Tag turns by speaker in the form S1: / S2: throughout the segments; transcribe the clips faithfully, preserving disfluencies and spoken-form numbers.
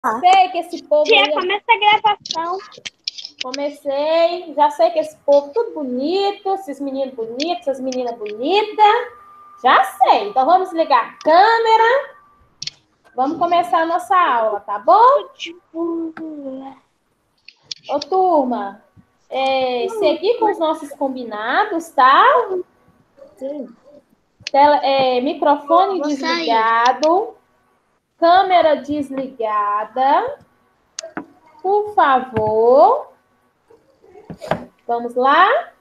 S1: sei que esse povo...
S2: Tia,
S1: aí...
S2: começa a gravação.
S1: Comecei. Já sei que esse povo tudo bonito, esses meninos bonitos, essas meninas bonitas. Já sei. Então, vamos ligar a câmera. Vamos começar a nossa aula, tá bom? Ô, turma, é, seguir com os nossos combinados, tá?
S2: Sim.
S1: Tela, é, microfone
S2: Vou
S1: desligado. Câmera desligada. Por favor. Vamos lá?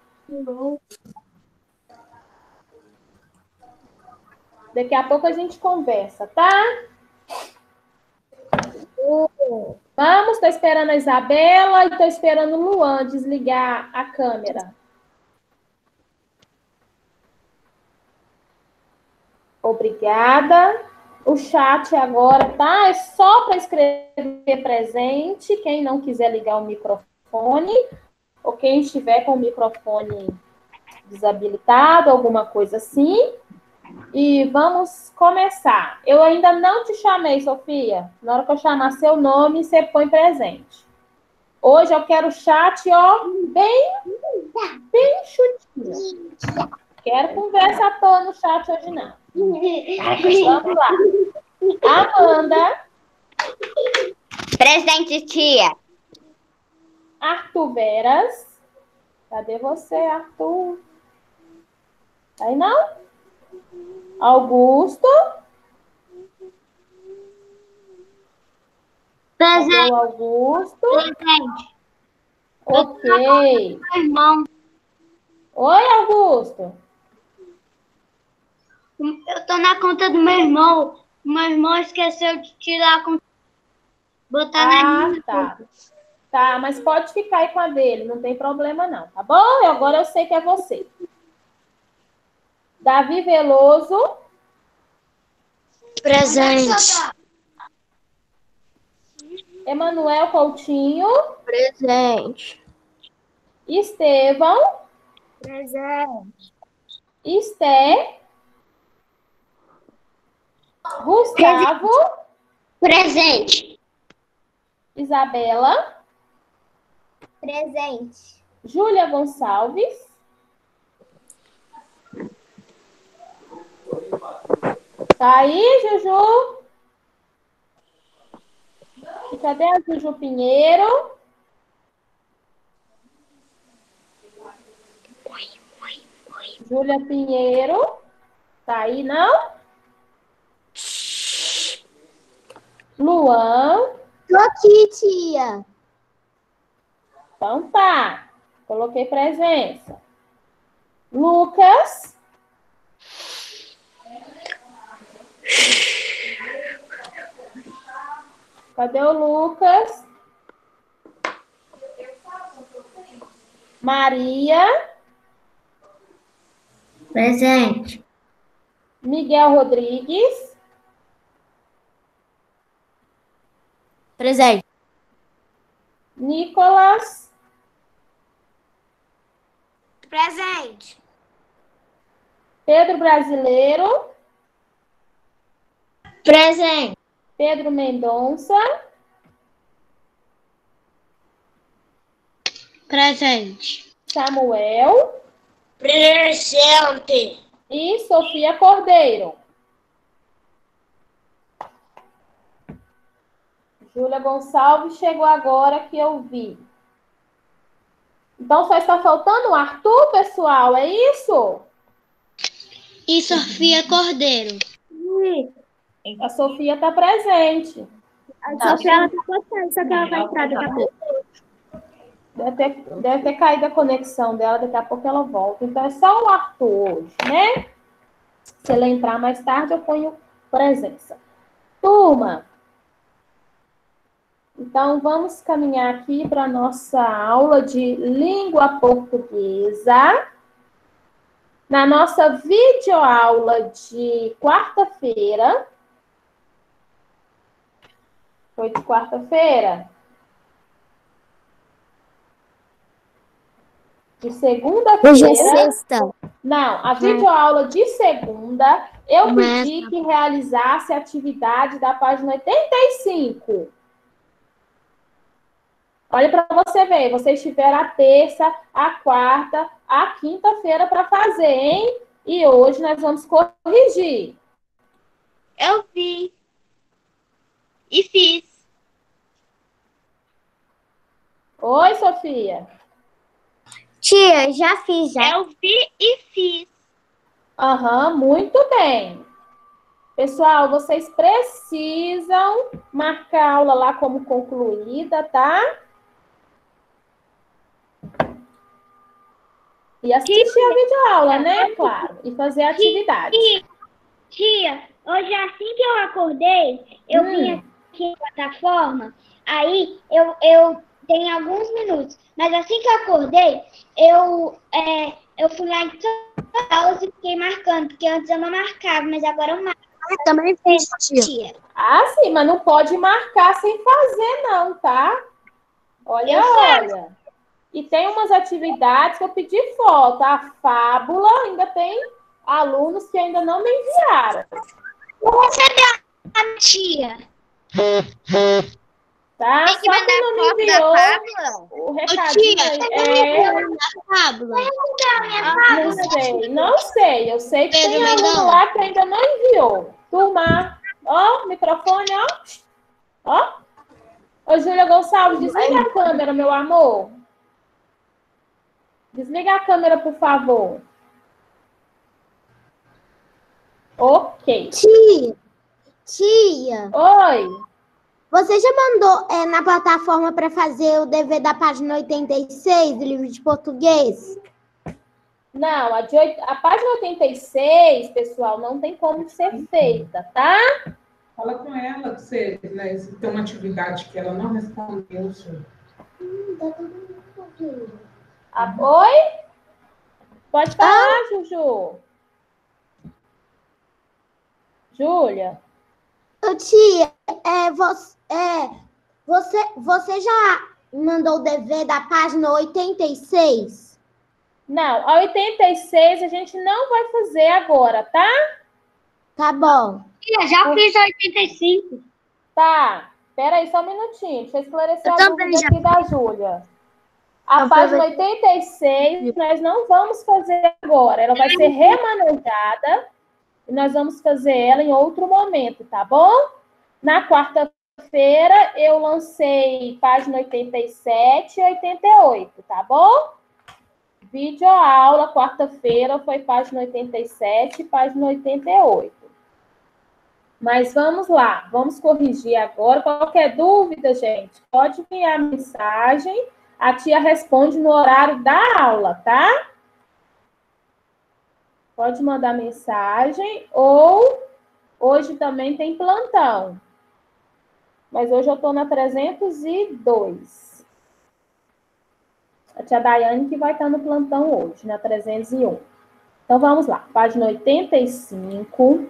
S1: Daqui a pouco a gente conversa, tá? Vamos, estou esperando a Isabela e estou esperando o Luan desligar a câmera. Obrigada. O chat agora, tá? É só para escrever presente. Quem não quiser ligar o microfone, ou quem estiver com o microfone desabilitado, alguma coisa assim. E vamos começar. Eu ainda não te chamei, Sofia. Na hora que eu chamar seu nome, você põe presente. Hoje eu quero o chat, ó, bem, bem chutinho. Quero conversa à toa no chat hoje, não. Vamos lá. Amanda.
S2: Presente, tia.
S1: Arthur Veras. Cadê você, Arthur? Aí não? Augusto.
S2: Presente.
S1: Cadê o Augusto?
S2: Presente.
S1: Ok.
S2: Meu irmão.
S1: Oi, Augusto.
S2: Eu tô na conta do meu irmão. O meu irmão esqueceu de tirar a conta. Botar na
S1: Ah,
S2: minha
S1: tá.
S2: conta.
S1: Tá, mas pode ficar aí com a dele, não tem problema não, tá bom? Agora eu sei que é você. Davi Veloso.
S2: Presente.
S1: Emanuel Coutinho.
S2: Presente.
S1: Estevão.
S2: Presente.
S1: Esté. Gustavo.
S2: Presente.
S1: Isabela.
S2: Presente.
S1: Júlia Gonçalves. Tá aí, Juju? E cadê a Juju Pinheiro? Júlia Pinheiro. Tá aí, não? Luan.
S2: Tô aqui, tia.
S1: Então tá. Coloquei presença. Lucas. Cadê o Lucas? Maria.
S2: Presente.
S1: Miguel Rodrigues.
S2: Presente.
S1: Nicolas.
S2: Presente.
S1: Pedro Brasileiro.
S2: Presente.
S1: Pedro Mendonça.
S2: Presente.
S1: Samuel.
S2: Presente.
S1: E Sofia Cordeiro. Júlia Gonçalves chegou agora que eu vi. Então só está faltando o Arthur, pessoal, é isso?
S2: E Sofia Cordeiro.
S1: A Sofia está presente.
S2: A Sofia ela tá botando, só que ela vai entrar daqui a pouco.
S1: Deve ter, deve ter caído a conexão dela, daqui a pouco ela volta. Então é só o Arthur hoje, né? Se ele entrar mais tarde, eu ponho presença. Turma, então vamos caminhar aqui para a nossa aula de língua portuguesa. Na nossa videoaula de quarta-feira. Foi de quarta-feira? De segunda-feira.
S2: Hoje é sexta.
S1: Não, a videoaula de segunda, eu pedi que realizasse a atividade da página oitenta e cinco. Olha para você ver, vocês tiveram a terça, a quarta, a quinta-feira para fazer, hein? E hoje nós vamos corrigir.
S2: Eu vi. E fiz.
S1: Oi, Sofia.
S2: Tia, já fiz, já. Eu vi e fiz.
S1: Aham, muito bem. Pessoal, vocês precisam marcar a aula lá como concluída, tá? E assistir tia, a videoaula, né? Claro. E fazer a atividade.
S2: Tia, tia, hoje assim que eu acordei, eu hum. vim aqui na plataforma, aí eu, eu tenho alguns minutos. Mas assim que eu acordei, eu, é, eu fui lá em aulas e fiquei marcando, porque antes eu não marcava, mas agora eu marco. Eu
S3: também fiz, tia.
S1: Ah, sim, mas não pode marcar sem fazer, não, tá? Olha, eu olha. Sei. E tem umas atividades que eu pedi foto. A fábula ainda tem alunos que ainda não me enviaram.
S2: Você deu a tia.
S1: Tá?
S2: Tem que
S1: Só que não me enviou o recadinho aí. É... Não sei, não sei. Eu sei que tem aluno lá que ainda não enviou. Turma, ó, microfone, ó. Ó. Ô, Júlia Gonçalves, desliga a câmera, meu amor. Desliga a câmera, por favor. Ok.
S3: Tia, tia.
S1: Oi.
S3: Você já mandou é, na plataforma para fazer o dever da página oitenta e seis do livro de português?
S1: Não, a, de, a página oitenta e seis, pessoal, não tem como ser feita, tá?
S4: Fala com ela que você, né, se tem uma atividade que ela não respondeu. Hum, tá todo mundo
S1: ouvindo. Ah, oi? Pode falar, ah. Juju. Júlia.
S3: Ô, tia, é, você, é, você, você já mandou o dever da página oitenta e seis?
S1: Não, a oitenta e seis a gente não vai fazer agora, tá?
S3: Tá bom.
S2: Tia, já fiz a oitenta e cinco.
S1: Tá, espera aí só um minutinho. Deixa eu esclarecer eu a dúvida já... aqui da Júlia. A eu página oitenta e seis nós não vamos fazer agora. Ela vai ser remanejada e nós vamos fazer ela em outro momento, tá bom? Na quarta-feira eu lancei página oitenta e sete e oitenta e oito, tá bom? Videoaula, quarta-feira, foi página oitenta e sete e página oitenta e oito. Mas vamos lá, vamos corrigir agora. Qualquer dúvida, gente, pode enviar mensagem. A tia responde no horário da aula, tá? Pode mandar mensagem. Ou hoje também tem plantão. Mas hoje eu estou na trezentos e dois. A tia Daiane que vai estar no plantão hoje, na trezentos e um. Então, vamos lá. Página oitenta e cinco.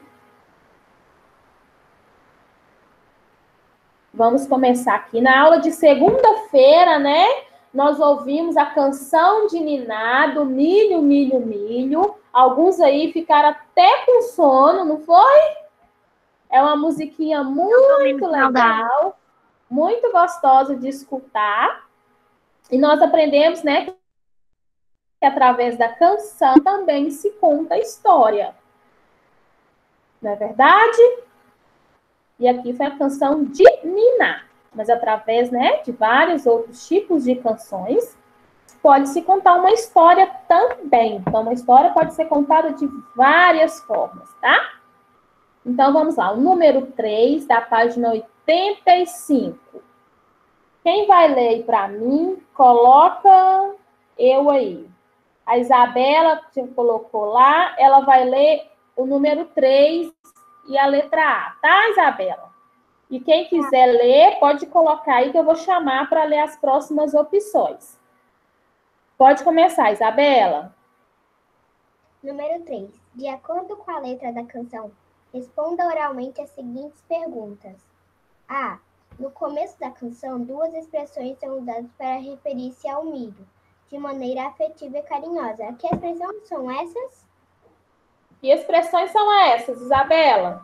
S1: Vamos começar aqui. Na aula de segunda-feira, né? Nós ouvimos a canção de Niná, do Milho, Milho, Milho. Alguns aí ficaram até com sono, não foi? É uma musiquinha muito legal, muito gostosa de escutar. E nós aprendemos, né, que através da canção também se conta a história. Não é verdade? E aqui foi a canção de Niná. Mas através, né, de vários outros tipos de canções, pode-se contar uma história também. Então, uma história pode ser contada de várias formas, tá? Então, vamos lá. O número três, da página oitenta e cinco. Quem vai ler para mim, coloca eu aí. A Isabela, que colocou lá, ela vai ler o número três e a letra A, tá, Isabela? E quem quiser ler, pode colocar aí que eu vou chamar para ler as próximas opções. Pode começar, Isabela.
S5: Número três. De acordo com a letra da canção, responda oralmente as seguintes perguntas. A. No começo da canção, duas expressões são usadas para referir-se ao milho, de maneira afetiva e carinhosa. Que expressões são essas?
S1: Que expressões são essas, Isabela?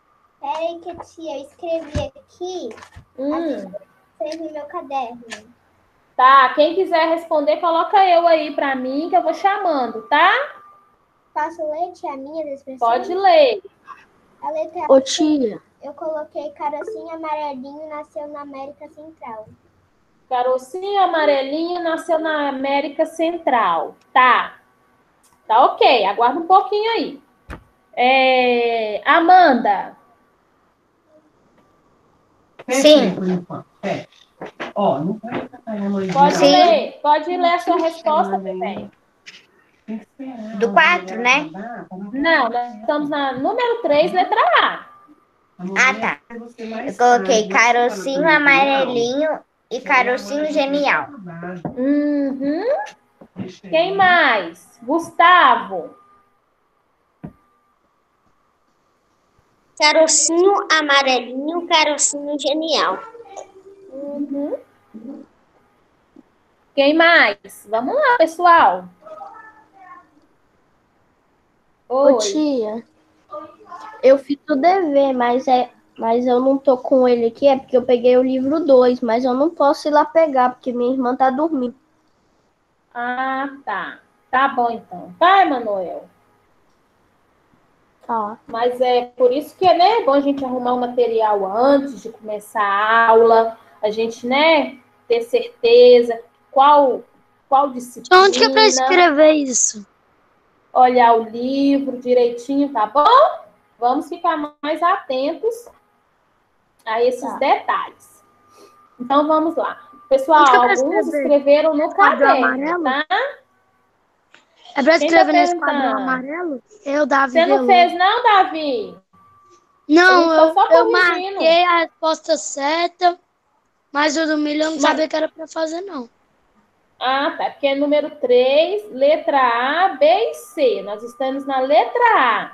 S5: Peraí que tia, eu escrevi aqui hum. as expressões no meu caderno.
S1: Tá, quem quiser responder, coloca eu aí para mim, que eu vou chamando, tá?
S5: Posso ler, tia, minhas expressões?
S1: Pode ler.
S5: A letra
S3: Ô, tia.
S5: Eu coloquei carocinho amarelinho, nasceu na América Central.
S1: Carocinho amarelinho nasceu na América Central. Tá. Tá ok, aguarda um pouquinho aí. É... Amanda.
S6: Sim. É. Ó, não pode atrapalhar a mãe.
S1: Pode
S2: Sim.
S1: ler. Pode ler a sua resposta também.
S2: Do quatro, né?
S1: Não, nós estamos na número três, letra A.
S2: Ah, tá. Eu coloquei carocinho amarelinho e carocinho genial.
S1: Uhum. Quem mais? Gustavo.
S3: Carocinho amarelinho, carocinho genial.
S1: Uhum. Quem mais? Vamos lá, pessoal. Oi.
S3: Ô, tia, eu fiz o dever, mas, é, mas eu não tô com ele aqui, é porque eu peguei o livro dois, mas eu não posso ir lá pegar, porque minha irmã tá dormindo.
S1: Ah, tá. Tá bom, então. Tá, Emanuel?
S3: Tá.
S1: Mas é por isso que né, é bom a gente arrumar o material antes de começar a aula, a gente, né, ter certeza qual, qual disciplina.
S3: Onde que é pra escrever isso?
S1: Olhar o livro direitinho, tá bom? Vamos ficar mais atentos a esses
S3: Tá.
S1: detalhes. Então, vamos lá. Pessoal,
S3: Onde que é pra
S1: alguns
S3: escrever?
S1: escreveram no
S3: Quadro
S1: caderno,
S3: amarelo?
S1: tá?
S3: É pra
S1: Quem
S3: escrever
S1: tá
S3: nesse
S1: perguntando?
S3: quadro amarelo? Eu, Davi
S1: Você não
S3: Veloso.
S1: fez, não, Davi?
S3: Não,
S1: Eu
S3: eu,
S1: estou só
S3: eu
S1: corrigindo.
S3: marquei a resposta certa, mas o do milho eu não
S1: Mas-
S3: sabia que era pra fazer, não.
S1: Ah, tá. Porque é número três, letra A, B e C. Nós estamos na letra A.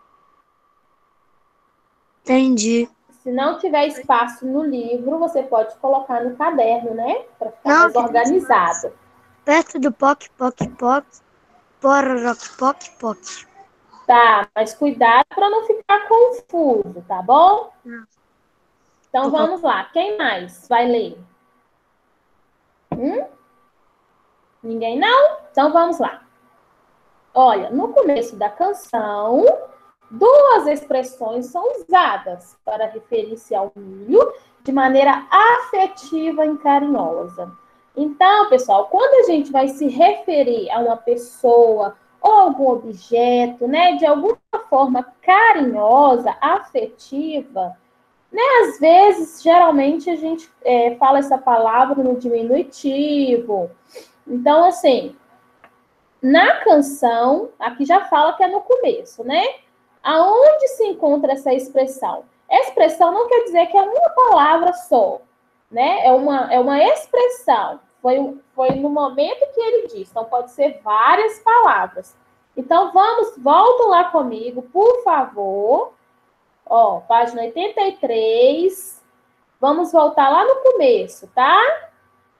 S3: Entendi.
S1: Se não tiver espaço no livro, você pode colocar no caderno, né? Para ficar
S3: Não,
S1: mais
S3: que tem
S1: organizado.
S3: Perto do poc, poc, poc, pororoc, poc, poc.
S1: Tá, mas cuidado para não ficar confuso, tá bom?
S3: Não.
S1: Então
S3: Tá bom.
S1: vamos lá. Quem mais vai ler? Hum? Ninguém não? Então vamos lá. Olha, no começo da canção, duas expressões são usadas para referir-se ao milho de maneira afetiva e carinhosa. Então, pessoal, quando a gente vai se referir a uma pessoa ou algum objeto, né, de alguma forma carinhosa, afetiva, né, às vezes, geralmente, a gente é, fala essa palavra no diminutivo. Então, assim, na canção, aqui já fala que é no começo, né? Aonde se encontra essa expressão? Expressão não quer dizer que é uma palavra só, né? É uma, é uma expressão. Foi, foi no momento que ele disse. Então, pode ser várias palavras. Então, vamos, volta lá comigo, por favor. Ó, página oitenta e três. Vamos voltar lá no começo, tá?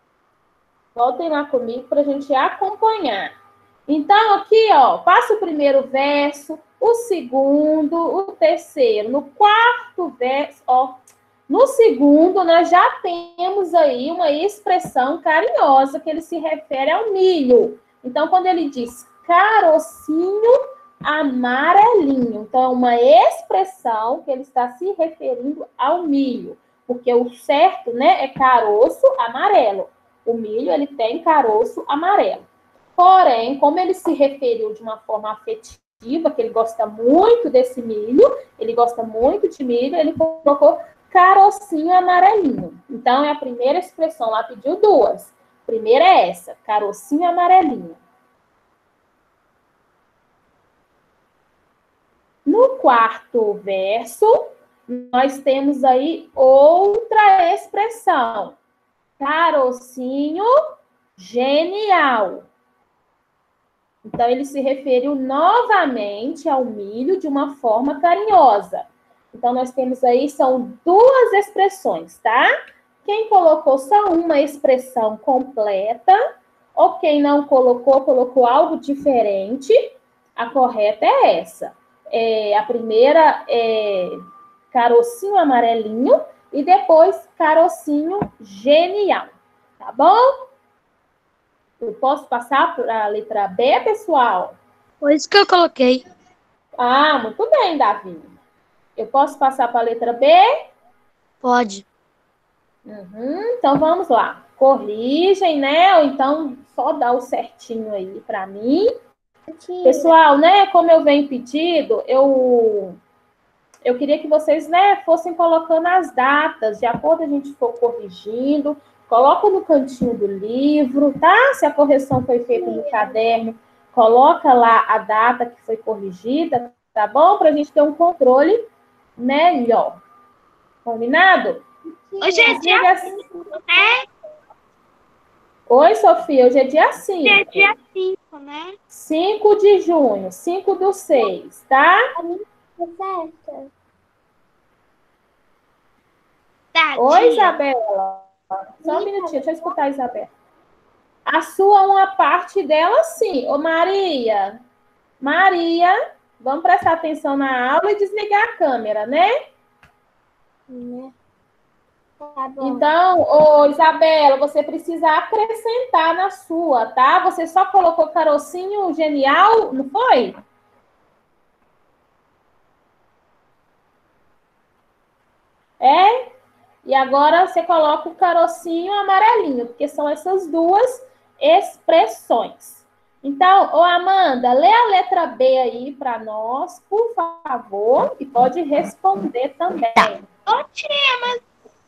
S1: Voltem lá comigo para a gente acompanhar. Então, aqui, ó, passa o primeiro verso, o segundo, o terceiro. No quarto verso, ó, no segundo, nós já temos aí uma expressão carinhosa que ele se refere ao milho. Então, quando ele diz carocinho amarelinho, então é uma expressão que ele está se referindo ao milho, porque o certo, né, é caroço amarelo. O milho, ele tem caroço amarelo. Porém, como ele se referiu de uma forma afetiva, que ele gosta muito desse milho, ele gosta muito de milho, ele colocou carocinho amarelinho. Então, é a primeira expressão, lá pediu duas. A primeira é essa, carocinho amarelinho. No quarto verso, nós temos aí outra expressão, carocinho genial. Então, ele se referiu novamente ao milho de uma forma carinhosa. Então, nós temos aí, são duas expressões, tá? Quem colocou só uma expressão completa, ou quem não colocou, colocou algo diferente, a correta é essa. É, a primeira é carocinho amarelinho e depois carocinho genial, tá bom? Eu posso passar para a letra B, pessoal?
S7: Foi isso que eu coloquei.
S1: Ah, muito bem, Davi. Eu posso passar para a letra B?
S7: Pode.
S1: Uhum, então vamos lá. Corrigem, né? Ou então só dá o certinho aí para mim. Pessoal, né? Como eu venho pedido, eu eu queria que vocês, né, fossem colocando as datas, de acordo a gente for corrigindo. Coloca no cantinho do livro, tá? Se a correção foi feita no caderno, coloca lá a data que foi corrigida, tá bom? Para a gente ter um controle melhor. Combinado?
S2: Hoje é dia
S1: Diga-
S2: cinco, né?
S1: Oi, Sofia, hoje é dia
S2: Hoje é
S1: cinco.
S2: dia cinco, né?
S1: cinco de junho, cinco do seis, tá?
S5: Tá certo.
S2: Tá,
S1: Oi,
S2: tia.
S1: Isabela. Só um minutinho, deixa eu escutar a Isabela. A sua, uma parte dela, sim. Ô, Maria. Maria, vamos prestar atenção na aula e desligar a câmera, né?
S5: Né? Tá bom.
S1: Então, ô, Isabela, você precisa acrescentar na sua, tá? Você só colocou carocinho genial, não foi? É? E agora você coloca o carocinho amarelinho, porque são essas duas expressões. Então, ô Amanda, lê a letra B aí para nós, por favor, e pode responder também.
S2: Ô, tia, mas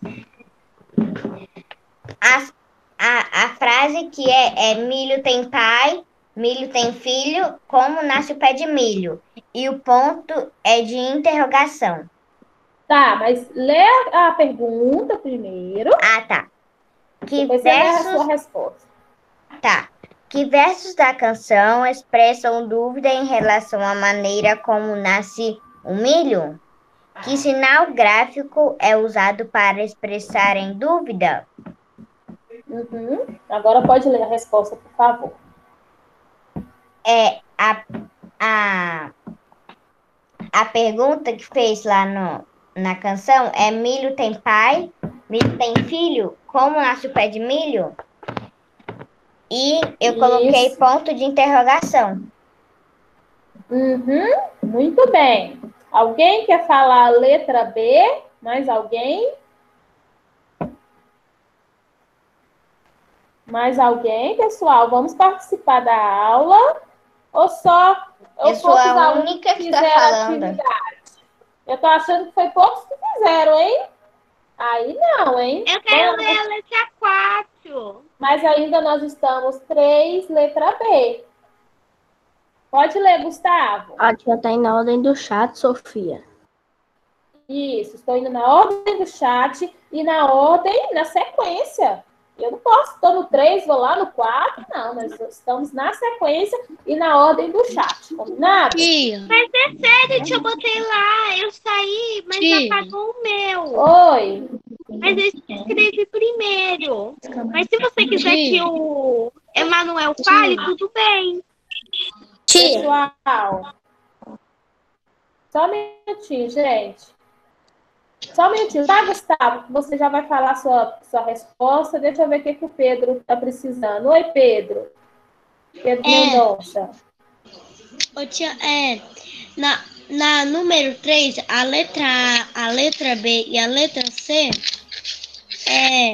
S8: A, a, a frase que é, é milho tem pai, milho tem filho, como nasce o pé de milho? E o ponto é de interrogação.
S1: Tá, mas lê a pergunta primeiro,
S8: Ah, tá. Que
S1: depois você lê a
S8: versos,
S1: sua resposta.
S8: tá. Que versos da canção expressam dúvida em relação à maneira como nasce o milho? Que sinal gráfico é usado para expressar em dúvida?
S1: Uhum. Agora pode ler a resposta, por favor.
S8: É a, a, a pergunta que fez lá no, na canção é milho tem pai, milho tem filho, como nasce o pé de milho? E eu coloquei
S1: Isso.
S8: ponto de interrogação.
S1: Uhum. Muito bem. Alguém quer falar a letra B? Mais alguém? Mais alguém, pessoal? Vamos participar da aula? Ou só
S8: Eu
S1: ou
S8: sou
S1: poucos
S8: a
S1: alunos
S8: única que tá
S1: fizeram
S8: falando.
S1: atividade? Eu tô achando que foi poucos que fizeram, hein? Aí não, hein?
S2: eu quero
S1: Vamos-
S2: ler a letra quatro.
S1: Mas ainda nós estamos três, letra B. Pode ler, Gustavo.
S3: A tia tá indo na ordem do chat, Sofia.
S1: Isso, estou indo na ordem do chat e na ordem, na sequência. Eu não posso, estou no três, vou lá no quatro, não, nós estamos na sequência e na ordem do chat, combinado?
S7: Tia,
S2: Mas é sério, tia, eu botei lá. Eu saí, mas
S7: Tia.
S2: apagou o meu.
S1: Oi,
S2: Mas eu escrevi primeiro. Mas se você quiser
S7: Tia.
S2: que o Emanuel fale, tudo bem.
S1: pessoal. Só um minutinho, gente. Só um minutinho, tá, Gustavo? Você já vai falar sua, sua resposta. Deixa eu ver o que, que o Pedro está precisando. Oi, Pedro. Pedro
S7: É.
S1: Mendonça.
S7: Ô, tia, é, na, na número três, a letra A, a letra B e a letra C, é,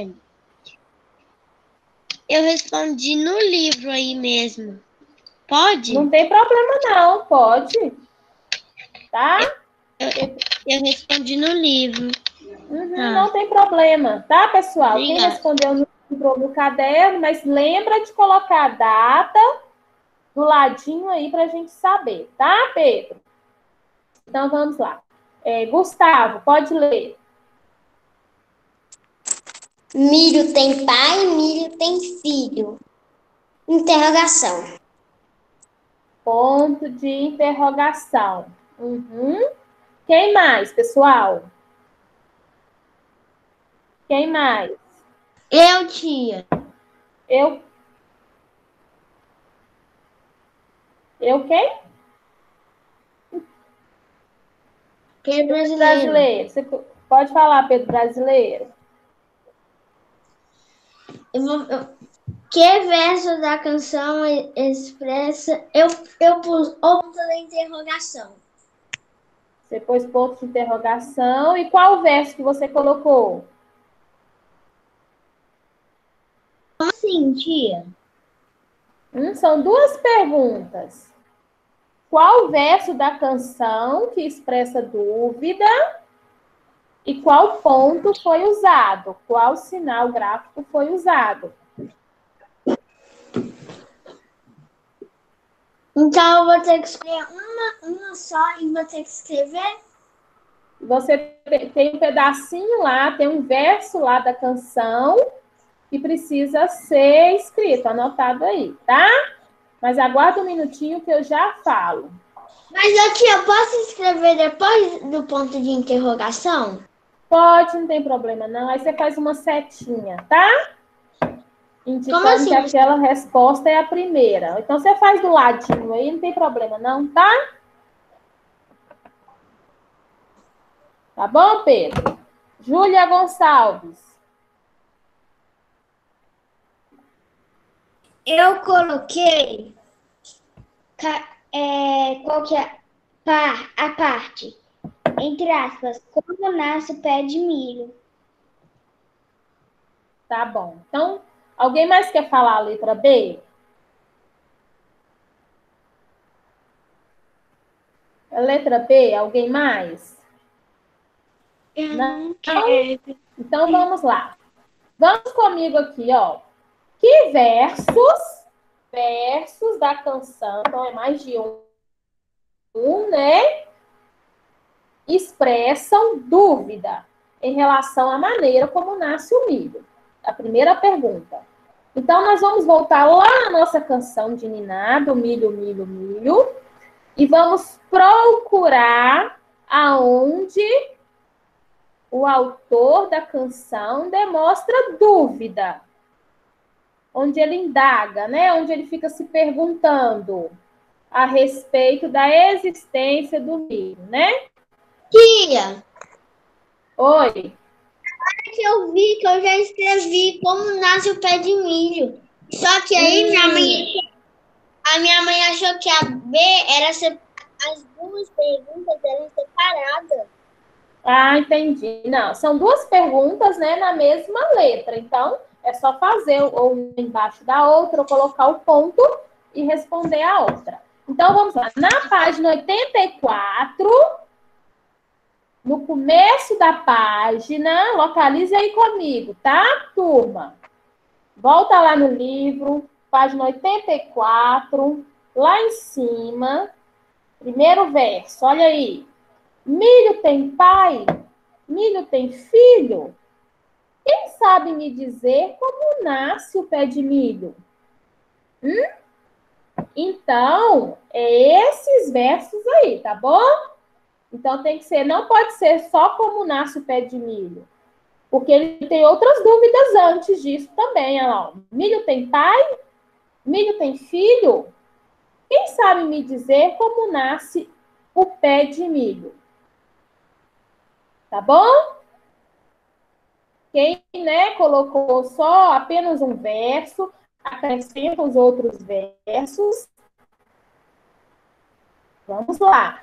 S7: eu respondi no livro aí mesmo. Pode?
S1: Não tem problema, não. Pode. Tá?
S7: Eu respondi no livro.
S1: Uhum,
S7: Tá.
S1: Não tem problema, tá, pessoal? Quem
S7: Obrigada.
S1: respondeu no livro, no caderno, mas lembra de colocar a data do ladinho aí para a gente saber, tá, Pedro? Então, vamos lá. É, Gustavo, pode ler.
S5: Milho tem pai, milho tem filho. Interrogação.
S1: Ponto de interrogação. Uhum. Quem mais, pessoal? Quem mais?
S7: Eu, tia.
S1: Eu. Eu quem?
S7: Pedro Brasileiro.
S1: Brasileiro. Você pode falar, Pedro Brasileiro?
S7: Eu vou, eu- Que verso da canção expressa... Eu, eu pus ponto da interrogação.
S1: Você pôs ponto de interrogação. E qual verso que você colocou?
S7: Como assim, tia?
S1: Hum, são duas perguntas. Qual verso da canção que expressa dúvida e qual ponto foi usado? Qual sinal gráfico foi usado?
S7: Então, eu vou ter que escolher uma, uma só e vou ter que escrever?
S1: Você tem um pedacinho lá, tem um verso lá da canção que precisa ser escrito, anotado aí, tá? Mas aguarda um minutinho que eu já falo.
S7: Mas aqui eu posso escrever depois do ponto de interrogação?
S1: Pode, não tem problema não. Aí você faz uma setinha, tá? Indicando
S7: assim?
S1: que aquela resposta é a primeira. Então você faz do ladinho aí, não tem problema não, tá? Tá bom, Pedro? Júlia Gonçalves.
S2: Eu coloquei é, qual que é par, a parte, entre aspas, como nasce o pé de milho.
S1: Tá bom. Então, alguém mais quer falar a letra B? A letra B, alguém mais?
S7: Eu
S1: não,
S7: não quero.
S1: Então, vamos lá. Vamos comigo aqui, ó. Que versos, versos da canção, então é mais de um, um, né? Expressam dúvida em relação à maneira como nasce o milho. A primeira pergunta. Então, nós vamos voltar lá na nossa canção de Niná, do milho, milho, milho, e vamos procurar aonde o autor da canção demonstra dúvida. Onde ele indaga, né? Onde ele fica se perguntando a respeito da existência do milho, né?
S7: Tia!
S1: Oi.
S7: Que eu vi que eu já escrevi como nasce o pé de milho. Só que aí hum. minha mãe, a minha mãe achou que a B era se, as duas perguntas eram separadas.
S1: Ah, entendi. Não, são duas perguntas, né, na mesma letra. Então, é só fazer uma embaixo da outra, ou colocar o ponto e responder a outra. Então, vamos lá. Na página oitenta e quatro, no começo da página, localize aí comigo, tá, turma? Volta lá no livro, página oitenta e quatro, lá em cima, primeiro verso, olha aí. Milho tem pai? Milho tem filho? Quem sabe me dizer como nasce o pé de milho? Hum? Então, é esses versos aí, tá bom? Então, tem que ser, não pode ser só como nasce o pé de milho. Porque ele tem outras dúvidas antes disso também. Olha lá. Milho tem pai? Milho tem filho? Quem sabe me dizer como nasce o pé de milho? Tá bom? Quem, né, colocou só apenas um verso, acrescenta os outros versos. Vamos lá.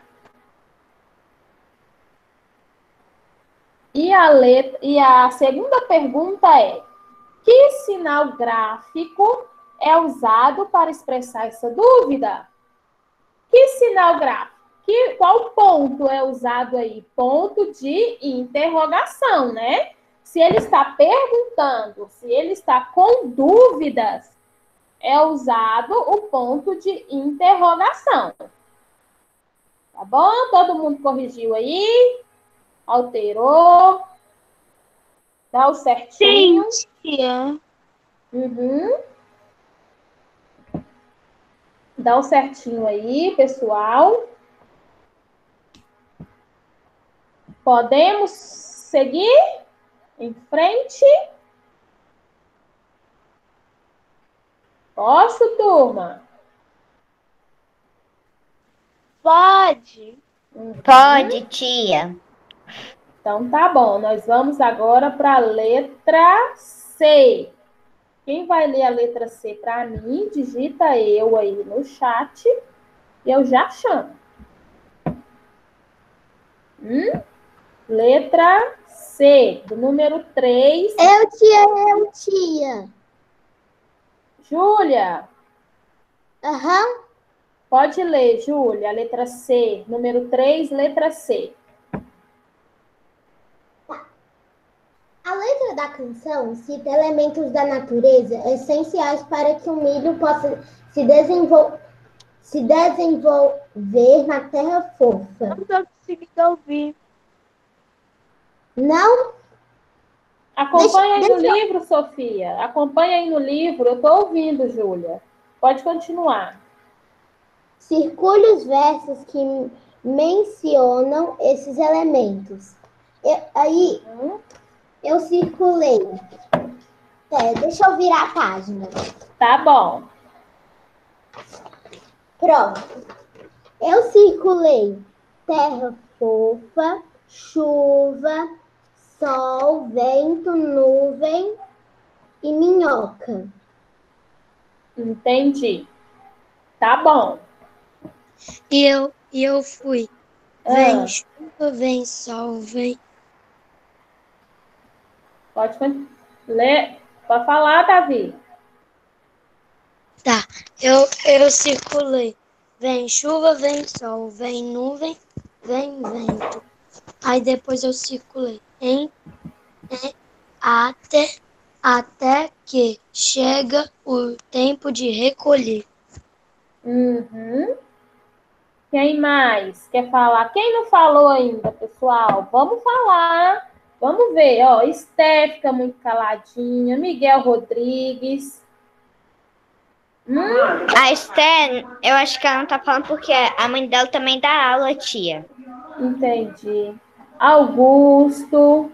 S1: E a, letra, e a segunda pergunta é: que sinal gráfico é usado para expressar essa dúvida? Que sinal gráfico? Que, qual ponto é usado aí? Ponto de interrogação, né? Se ele está perguntando, se ele está com dúvidas, é usado o ponto de interrogação. Tá bom? Todo mundo corrigiu aí? Alterou? Dá o certinho?
S7: Sim, tia.
S1: Uhum. Dá o certinho aí, pessoal. Podemos seguir em frente? Posso, turma?
S7: Pode.
S1: Uhum.
S8: Pode, tia.
S1: Então, tá bom. Nós vamos agora para a letra C. Quem vai ler a letra C para mim, digita eu aí no chat e eu já chamo. Hum? Letra C, do número três.
S5: Eu, tia, eu, tia.
S1: Júlia,
S5: Aham.
S1: pode ler, Júlia, a letra C, número três, letra C.
S5: A letra da canção cita elementos da natureza essenciais para que o milho possa se, desenvol... se desenvolver na terra fofa.
S3: Não estou conseguindo ouvir.
S5: Não?
S1: Acompanha
S5: Deixa-
S1: aí no
S5: deixa eu-
S1: livro, Sofia. Acompanha aí no livro. Eu estou ouvindo, Júlia. Pode continuar.
S5: Circule os versos que mencionam esses elementos. Eu- aí,
S1: Hum?
S5: eu circulei. É, deixa eu virar a página.
S1: Tá bom.
S5: Pronto. Eu circulei terra fofa, chuva, sol, vento, nuvem e minhoca.
S1: Entendi. Tá bom.
S9: E eu, e eu fui.
S1: Ah.
S9: Vem chuva, vem sol, vem.
S1: Pode con- ler. Pode falar, Davi.
S9: Tá, eu, eu circulei. Vem chuva, vem sol, vem nuvem, vem vento. Aí depois eu circulei. Em, em, até, até que chega o tempo de recolher.
S1: Uhum. Quem mais quer falar? Quem não falou ainda, pessoal? Vamos falar. Vamos ver. Ó, Esté fica muito caladinha. Miguel Rodrigues. Hum?
S8: A Esther, eu acho que ela não tá falando porque a mãe dela também dá aula, tia.
S1: Entendi. Augusto.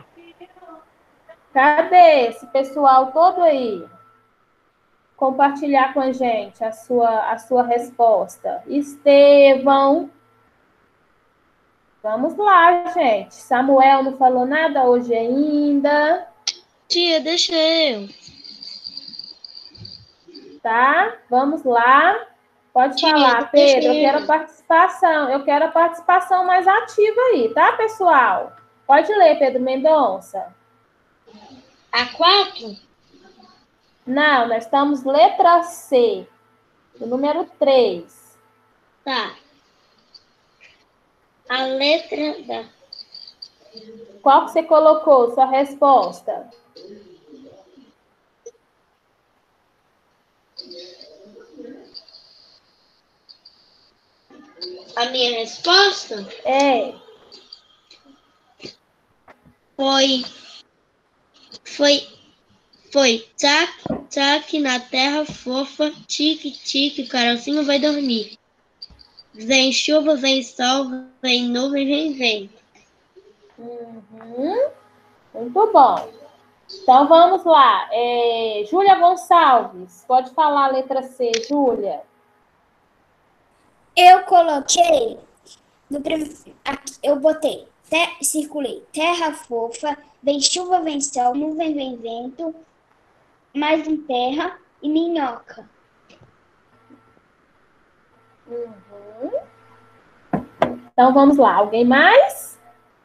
S1: Cadê esse pessoal todo aí? Compartilhar com a gente a sua, a sua resposta. Estevão. Vamos lá, gente. Samuel não falou nada hoje ainda.
S9: Tia, deixa eu.
S1: Tá? Vamos lá. Pode
S9: Tia,
S1: falar,
S9: deixa
S1: Pedro. Eu
S9: eu.
S1: quero a participação. Eu quero a participação mais ativa aí, tá, pessoal? Pode ler, Pedro Mendonça.
S7: A quatro?
S1: Não, nós estamos letra C, do número três.
S7: Tá. A letra da.
S1: Qual que você colocou, sua resposta?
S7: A minha resposta
S1: É.
S7: foi. Foi. Foi. Tac, tac na terra fofa. Tique, tique, o carocinho vai dormir. Vem chuva, vem sol, vem nuvem, vem vento.
S1: Uhum. Muito bom. Então, vamos lá. É, Júlia Gonçalves, pode falar a letra C, Júlia.
S2: Eu coloquei, no prim... aqui, eu botei, te... circulei, terra fofa, vem chuva, vem sol, nuvem, vem vento, mais em terra e minhoca.
S1: Uhum. Então, vamos lá. Alguém mais?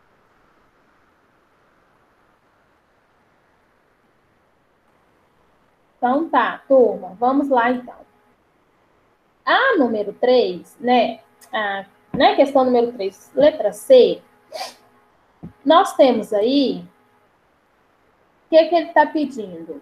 S1: Então, tá, turma. Vamos lá, então. A número três, né? A, né? Questão número três, letra C. Nós temos aí... O que, que ele está pedindo?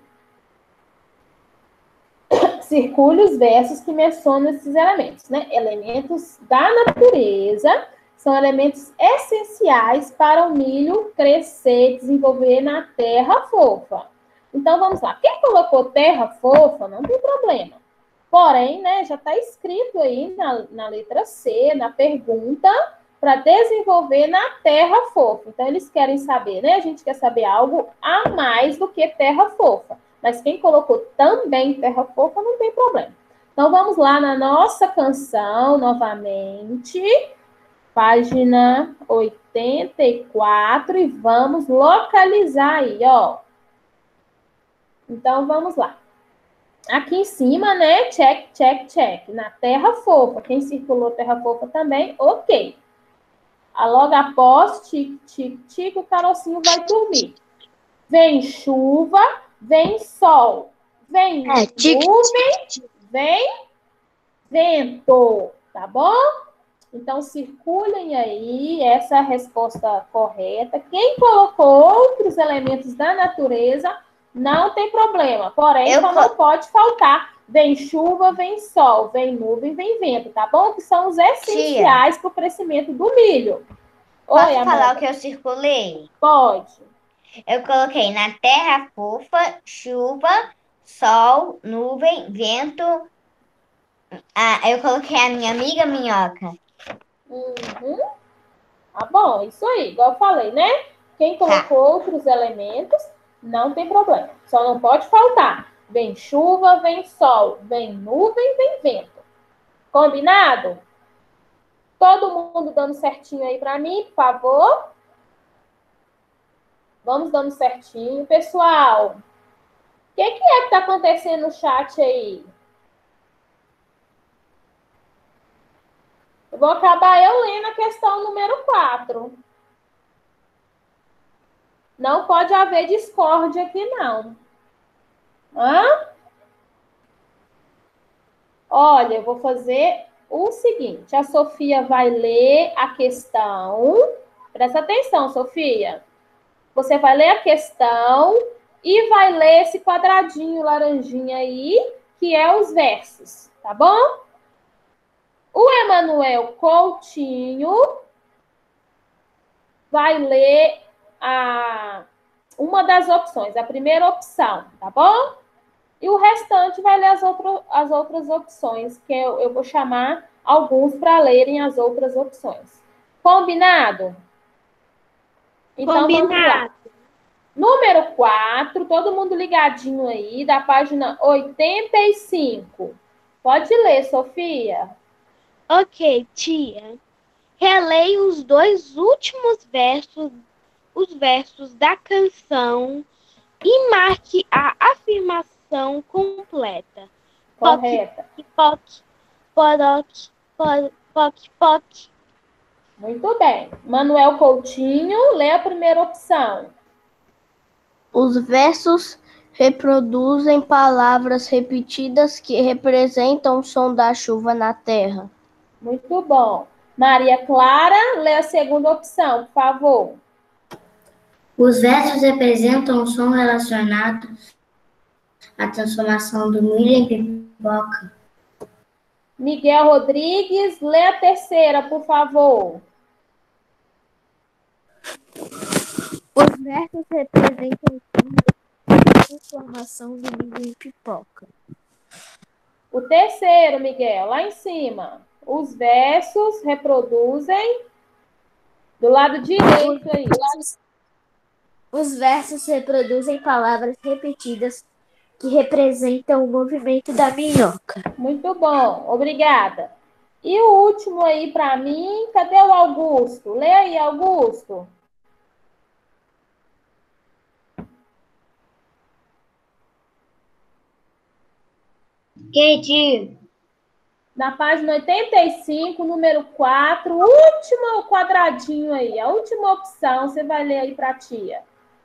S1: Circule os versos que mencionam esses elementos, né? Elementos da natureza são elementos essenciais para o milho crescer, desenvolver na terra fofa. Então, vamos lá. Quem colocou terra fofa, não tem problema. Porém, né, já está escrito aí na, na letra C, na pergunta, para desenvolver na terra fofa. Então, eles querem saber, né? A gente quer saber algo a mais do que terra fofa. Mas quem colocou também terra fofa, não tem problema. Então, vamos lá na nossa canção, novamente. Página oitenta e quatro. E vamos localizar aí, ó. Então, vamos lá. Aqui em cima, né? Check, check, check. Na terra fofa. Quem circulou terra fofa também, ok. A logo após, tic, tic, tic, o carocinho vai dormir. Vem chuva, vem sol. Vem
S9: É, tic,
S1: nuvem, vem vento. Tá bom? Então, circulem aí. Essa é a resposta correta. Quem colocou outros elementos da natureza, não tem problema. Porém,
S8: Eu
S1: só
S8: co-
S1: não pode faltar. Vem chuva, vem sol, vem nuvem, vem vento, tá bom? Que são os essenciais para o crescimento do milho.
S8: Posso
S1: Oi,
S8: falar
S1: Amanda.
S8: o que eu circulei?
S1: Pode.
S8: Eu coloquei na terra fofa, chuva, sol, nuvem, vento. Ah, eu coloquei a minha amiga minhoca.
S1: Uhum. Tá bom, isso aí. Igual eu falei, né? Quem colocou outros elementos, não tem problema. Só não pode faltar. Vem chuva, vem sol, vem nuvem, vem vento. Combinado? Todo mundo dando certinho aí para mim, por favor? Vamos dando certinho. Pessoal, o que, que é que tá acontecendo no chat aí? Eu vou acabar eu lendo a questão número quatro. Não pode haver discórdia aqui, não. Hã? Olha, eu vou fazer o seguinte. A Sofia vai ler a questão. Presta atenção, Sofia. Você vai ler a questão e vai ler esse quadradinho laranjinha aí, que é os versos, tá bom? O Emanuel Coutinho vai ler a, uma das opções, a primeira opção, tá bom? E o restante vai ler as, outro, as outras opções, que eu, eu vou chamar alguns para lerem as outras opções. Combinado? Então, vamos lá. Número quatro, todo mundo ligadinho aí, da página oitenta e cinco. Pode ler, Sofia.
S9: Ok, tia. Releia os dois últimos versos, os versos da canção e marque a afirmação completa.
S1: Correta.
S9: Poc, poc, poc, poc, poc.
S1: Muito bem. Manuel Coutinho, lê a primeira opção.
S3: Os versos reproduzem palavras repetidas que representam o som da chuva na terra.
S1: Muito bom. Maria Clara, lê a segunda opção, por favor.
S10: Os versos representam o som relacionado à transformação do milho em pipoca.
S1: Miguel Rodrigues, lê a terceira, por favor.
S11: Os versos representam o som da transformação do milho em pipoca.
S1: O terceiro, Miguel, lá em cima. Os versos reproduzem do lado direito aí.
S11: Os versos reproduzem palavras repetidas que representam o movimento da minhoca.
S1: Muito bom, obrigada. E o último aí para mim, cadê o Augusto? Lê aí, Augusto.
S10: Kate.
S1: Na página oitenta e cinco, número quatro, último quadradinho aí, a última opção, você vai ler aí para a tia.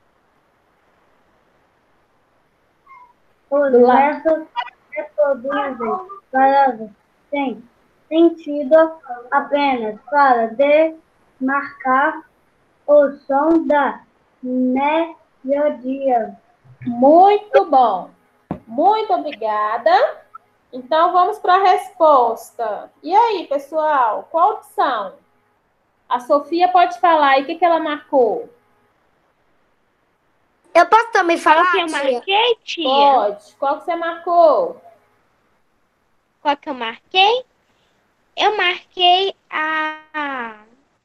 S12: Os versos reproduzem palavras sem sentido apenas para demarcar o som da melodia.
S1: Muito bom. Muito obrigada. Então, vamos para a resposta. E aí, pessoal, qual opção? A Sofia pode falar aí o que, que ela marcou.
S9: Eu posso também falar,
S7: Qual que eu marquei, tia?
S1: Pode. Qual que você marcou?
S7: Qual que eu marquei? Eu marquei a...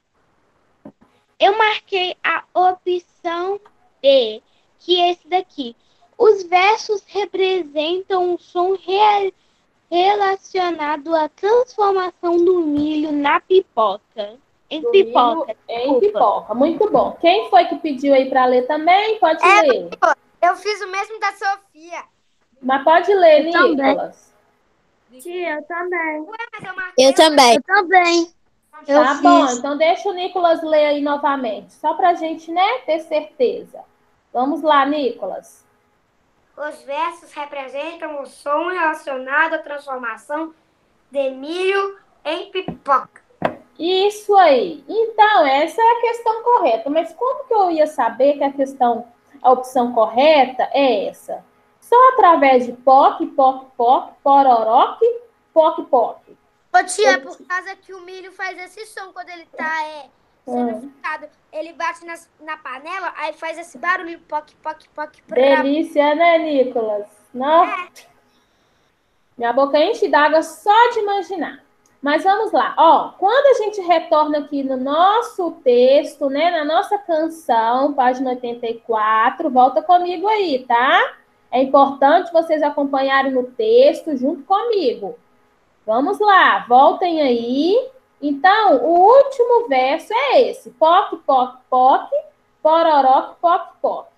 S7: Eu marquei a opção B, que é esse daqui. Os versos representam um som real... relacionado à transformação do milho na pipoca. Em
S1: Do
S7: pipoca.
S1: milho em pipoca. Muito bom. Quem foi que pediu aí para ler também? Pode
S9: É,
S1: ler.
S7: Eu fiz o mesmo da Sofia.
S1: Mas pode ler,
S9: Eu também.
S1: Nicolas.
S12: Tia, eu também.
S7: Ué, mas eu marquei.
S11: Eu também.
S9: Eu também. Eu
S1: Tá
S9: fiz.
S1: bom, então deixa o Nicolas ler aí novamente, só pra gente, né, ter certeza. Vamos lá, Nicolas.
S7: Os versos representam o som relacionado à transformação de milho em pipoca.
S1: Isso aí. Então, essa é a questão correta. Mas como que eu ia saber que a questão, a opção correta é essa? Só através de poc, poc, poc, pororoque, poc, poc.
S7: Ô tia, é por causa que o milho faz esse som quando ele tá é, sendo frutado. Ele bate nas, na panela, aí faz esse barulho, poc, poc, poc. Pra...
S1: Delícia, né, Nicolas? Não?
S7: É.
S1: Minha boca enche d'água só de imaginar. Mas vamos lá. Ó, quando a gente retorna aqui no nosso texto, né, na nossa canção, página oitenta e quatro, volta comigo aí, tá? É importante vocês acompanharem no texto junto comigo. Vamos lá, voltem aí. Então, o último verso é esse. Poc, poc, poc, pororoque, poc, poc.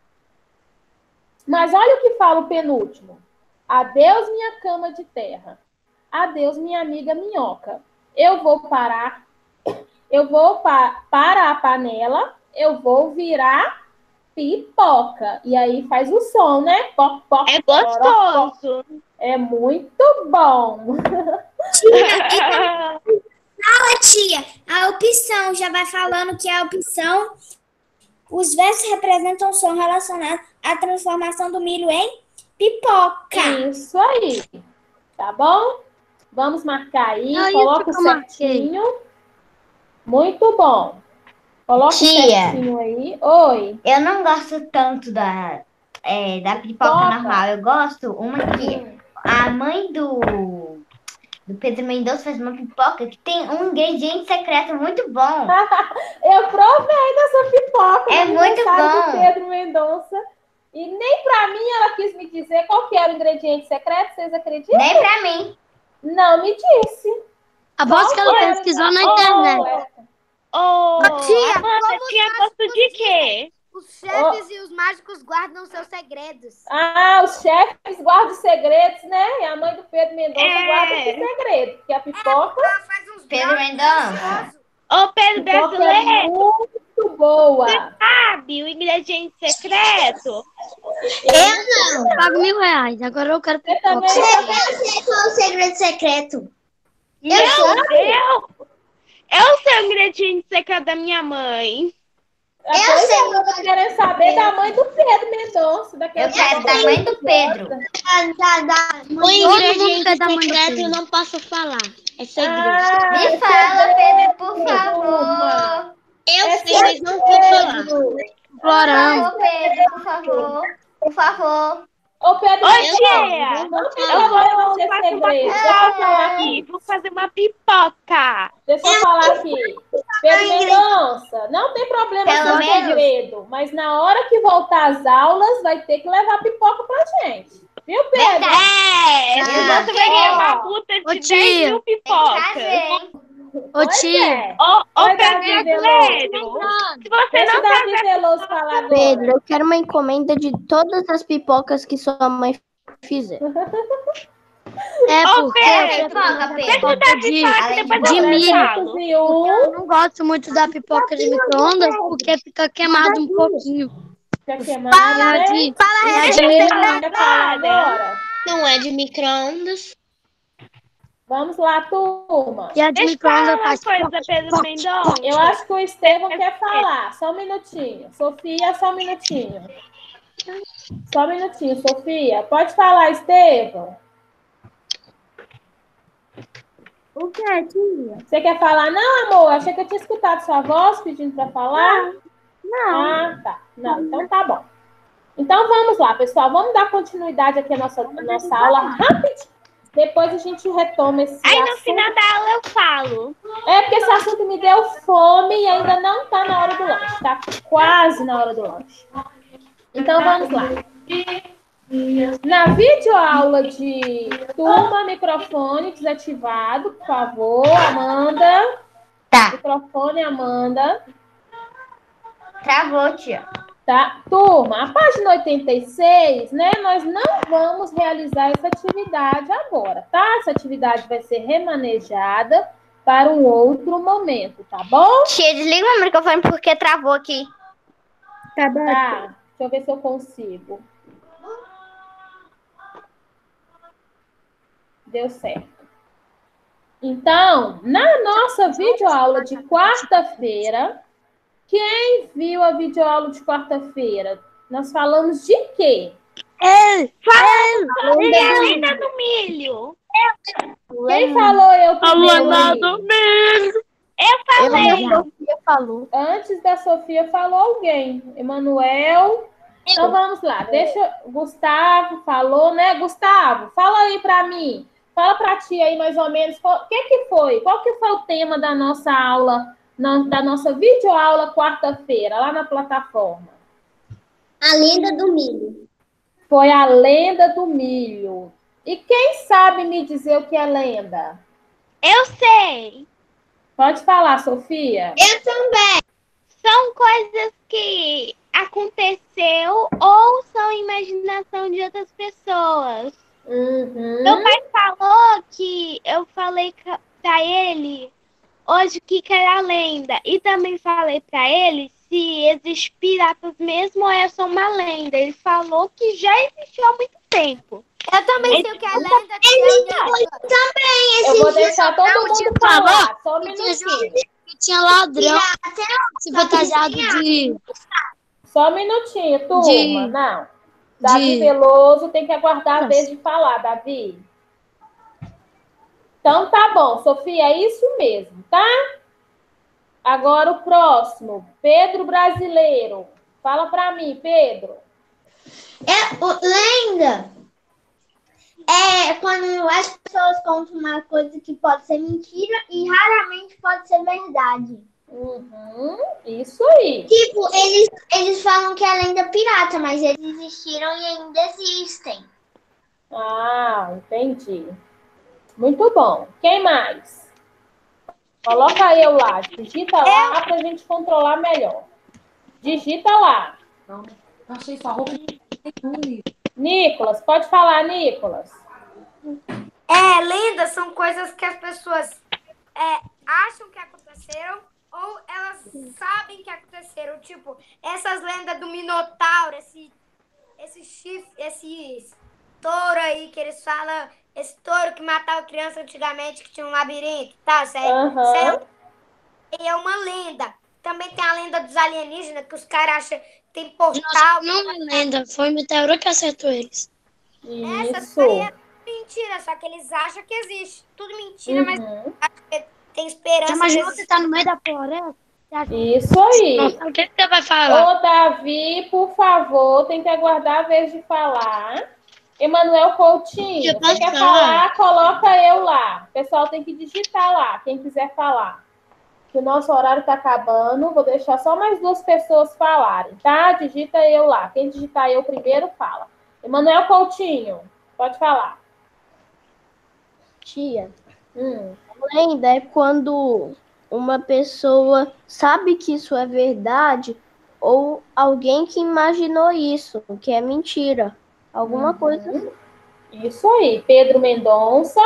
S1: Mas olha o que fala o penúltimo. Adeus, minha cama de terra. Adeus, minha amiga minhoca. Eu vou parar, eu vou pa para a panela, eu vou virar pipoca. E aí faz o som, né? Poc, poc,
S13: É
S1: pororoque,
S13: gostoso.
S1: poc. É muito bom.
S5: Fala, tia. A opção já vai falando que a opção... Os versos representam o som relacionado à transformação do milho em pipoca.
S1: Isso aí. Tá bom? Vamos marcar aí.
S9: Ah,
S1: Coloca
S9: isso que eu
S1: certinho. Muito bom. Coloca
S8: Tia.
S1: certinho aí. Oi.
S8: Eu não gosto tanto da, é, da pipoca
S1: Pipoca?
S8: normal. Eu gosto uma que a mãe do, do Pedro Mendonça faz uma pipoca que tem um ingrediente secreto muito bom.
S1: Eu provei dessa pipoca.
S8: É
S1: no
S8: muito
S1: aniversário
S8: bom.
S1: do Pedro Mendonça. E nem pra mim ela quis me dizer qual que era o ingrediente secreto. Vocês acreditam?
S8: Nem pra mim.
S1: Não me disse.
S9: Aposto que ela
S1: Qual era?
S9: pesquisou na
S1: Oh,
S9: internet.
S13: Ô,
S7: tia,
S13: Amanda,
S7: como
S13: tinha
S7: os
S13: gosto de quê?
S7: Os chefes e os mágicos guardam seus segredos.
S1: Ah, os chefes guardam segredos, né? E a mãe do Pedro Mendonça
S13: É.
S1: guarda esse segredo. Porque a pipoca,
S7: Ela faz uns
S8: Pedro
S7: brownies
S8: Mendonça.
S7: deliciosos.
S13: Ô, Pedro
S1: pipoca é
S13: Brasileiro,
S1: muito boa.
S13: sabe o ingrediente secreto?
S9: Eu não. Pago mil reais. Agora eu quero
S1: Você
S9: pipoca.
S1: também
S5: Eu sei qual é o segredo secreto.
S13: Eu, eu, eu sei o ingrediente secreto da minha mãe.
S1: Eu sei, eu tô querendo saber da mãe do Pedro Mendonça.
S8: Eu quero da mãe do Pedro.
S9: O ingrediente da mãe secreto eu não posso falar. É segredo.
S1: Ah,
S8: Me fala, Pedro, por favor.
S9: Eu
S1: é
S9: sei, mas não vou falar.
S1: segredo.
S8: Por
S9: Florão.
S8: favor, Pedro, por favor. Por favor.
S1: Ô, Pedro
S13: Ô,
S1: Mendonça,
S13: tia,
S1: não tem
S13: eu
S1: problema
S13: vou
S1: ser
S13: fazer uma
S1: segredo. Deixa eu falar aqui.
S13: pipoca. Vou fazer uma pipoca.
S1: Deixa eu falar aqui. Pedro Mendonça, não tem problema
S8: Pelo
S1: ser
S8: menos.
S1: segredo, mas na hora que voltar às aulas, vai ter que levar pipoca pra gente. Viu, Pedro?
S13: É,
S8: Ah,
S13: senão você vai ganhar
S1: ó.
S13: uma puta
S9: Ô,
S13: de
S9: tia.
S13: dez mil
S8: Tem que fazer,
S13: pipocas.
S8: hein?
S9: Ô,
S1: Pois
S9: tia.
S1: é.
S13: Ô, ô,
S1: Oi,
S13: Pedro
S1: Davi
S13: Brasileiro, se você
S1: Deixa
S13: não
S1: o Davi
S13: sabe...
S1: Veloso falar agora.
S3: Pedro, eu quero uma encomenda de todas as pipocas que sua mãe fizer.
S9: É
S13: Ô,
S9: porque
S8: É
S13: Pedro,
S8: pipoca, Pedro.
S13: deixa eu dar
S9: de,
S13: pipoca,
S8: além
S13: depois
S9: de
S13: eu
S9: milho.
S13: falo.
S1: e um.
S9: eu não gosto muito da pipoca de micro-ondas porque fica queimado um pouquinho.
S1: Já queimado,
S9: E a
S1: né?
S9: de,
S7: Fala
S9: e a
S7: a
S9: de
S7: receita.
S9: milho
S1: Quer falar agora?
S9: não é de micro-ondas.
S1: Vamos lá, turma.
S9: E a de
S13: Deixa eu falar
S9: micro-ondas
S13: uma
S9: faz
S13: coisa, Pedro Mendonça.
S1: Eu acho que o Estevão quer falar. Só um minutinho. Sofia, só um minutinho. Só um minutinho, Sofia. Pode falar, Estevão.
S12: O que, tia?
S1: Você quer falar? Não, amor. Achei que eu tinha escutado sua voz pedindo para falar.
S12: Não.
S1: Ah, tá. Não, então tá bom. Então vamos lá, pessoal. Vamos dar continuidade aqui à nossa, à nossa aula rapidinho. Depois a gente retoma esse
S13: Aí no
S1: assunto.
S13: final da aula eu falo.
S1: É porque esse assunto me deu fome e ainda não tá na hora do lanche. Tá quase na hora do lanche. Então vamos lá. Na videoaula de turma, microfone desativado, por favor, Amanda.
S8: Tá.
S1: Microfone, Amanda.
S8: Travou, tia.
S1: Tá? Turma, a página oitenta e seis, né? Nós não vamos realizar essa atividade agora, tá? Essa atividade vai ser remanejada para um outro momento, tá bom?
S8: Tia, desliga o microfone porque travou aqui.
S1: Tá bom. Tá, deixa eu ver se eu consigo. Deu certo. Então, na nossa videoaula de quarta-feira, quem viu a videoaula de quarta-feira? Nós falamos de quê?
S13: É, fala, é a lenda do milho.
S1: Quem falou eu primeiro?
S13: A lenda do milho. Eu falei.
S1: A Sofia falou. Antes da Sofia falou alguém. Emanuel. Então vamos lá. Deixa. Gustavo falou, né? Gustavo, fala aí para mim. Fala para ti aí mais ou menos. O que que foi? Qual que foi o tema da nossa aula, da nossa videoaula quarta-feira, lá na plataforma?
S7: A lenda do milho.
S1: Foi a lenda do milho. E quem sabe me dizer o que é lenda?
S13: Eu sei.
S1: Pode falar, Sofia.
S7: Eu também.
S13: São coisas que aconteceu ou são imaginação de outras pessoas.
S1: Uhum.
S13: Meu pai falou que eu falei pra ele hoje o que que era a lenda. E também falei pra ele se existe piratas mesmo ou é só uma lenda. Ele falou que já existiu há muito tempo.
S7: Eu também sei o que é lenda.
S13: Ele
S7: também.
S1: Eu vou deixar todo mundo falar. Só um minutinho.
S9: Que tinha ladrão se fantasiado de...
S1: Só um minutinho, turma.
S9: De-
S1: Não. Davi
S9: de-
S1: Veloso tem que aguardar a
S9: Nossa.
S1: vez de falar, Davi. Então tá bom, Sofia, é isso mesmo, tá? Agora o próximo, Pedro Brasileiro. Fala pra mim, Pedro.
S7: É, o, lenda é quando as pessoas contam uma coisa que pode ser mentira e raramente pode ser verdade.
S1: Uhum, isso aí.
S7: Tipo, eles, eles falam que é lenda pirata, mas eles existiram e ainda existem.
S1: Ah, entendi. Muito bom. Quem mais? Coloca eu lá. Digita lá pra gente controlar melhor. Digita lá.
S6: Achei sua roupa.
S1: Nicolas, pode falar, Nicolas.
S14: É, lendas são coisas que as pessoas é, acham que aconteceram ou elas sabem que aconteceram. Tipo, essas lendas do Minotauro, esse, esse chifre, esse touro aí que eles falam, esse touro que matava criança antigamente, que tinha um labirinto, tá? Isso é,
S1: Aham.
S14: isso é, é uma lenda. Também tem a lenda dos alienígenas, que os caras acham que tem portal.
S9: Não é lenda, foi o meteoro que acertou eles.
S14: Essas
S1: Isso.
S14: aí é mentira, só que eles acham que existe. Tudo mentira, mas
S1: Uhum.
S14: tem esperança.
S9: Já imaginou
S14: desse-
S9: você tá no meio da floresta?
S1: Isso aí.
S9: O que você vai falar?
S1: Ô, Davi, por favor, tem que aguardar a vez de falar. Emanuel Coutinho,
S9: Eu
S1: você
S9: posso
S1: quer
S9: falar?
S1: falar? Coloca eu lá. O pessoal tem que digitar lá, quem quiser falar. Que o nosso horário está acabando, vou deixar só mais duas pessoas falarem, tá? Digita eu lá. Quem digitar eu primeiro, fala. Emanuel Coutinho, pode falar.
S3: Tia,
S1: Hum.
S3: lenda é quando uma pessoa sabe que isso é verdade ou alguém que imaginou isso, que é mentira. Alguma
S1: Uhum.
S3: coisa.
S1: Isso aí. Pedro Mendonça.